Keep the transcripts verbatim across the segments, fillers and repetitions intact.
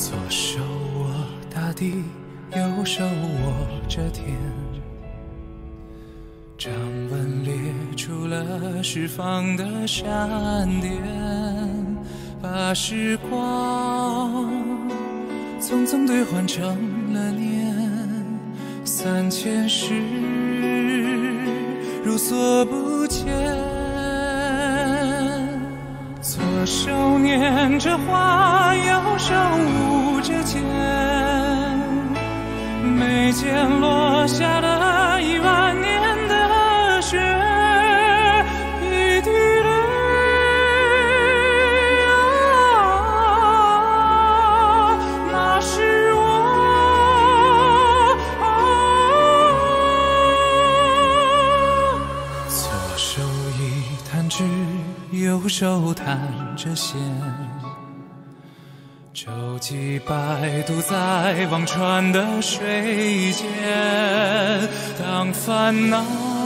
左手握大地，右手握着天，掌纹列出了释放的闪电，把时光匆匆兑换成了年，三千世如所不见。左手捻着花，右手舞着剑，眉间落下了一万年的雪，一滴泪啊，那是我啊。左手一弹指，右手弹着弦，舟楫摆渡在忘川的水间。当烦恼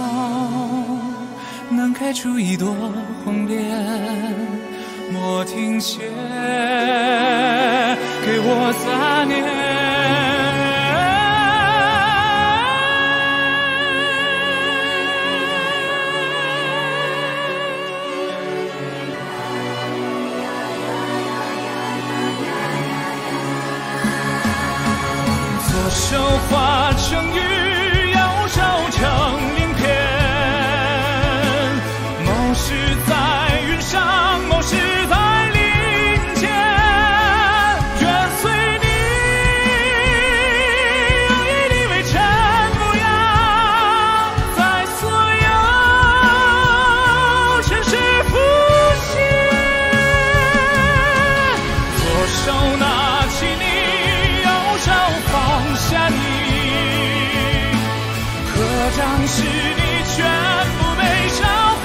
能开出一朵红莲，莫停歇，给我杂念。左手化成雨，右手成鳞片，梦是在云上，梦是在林间，愿随你用一粒微尘模样，在所有城市浮现。左手拿起你，右手放下你，合掌是你全部悲伤。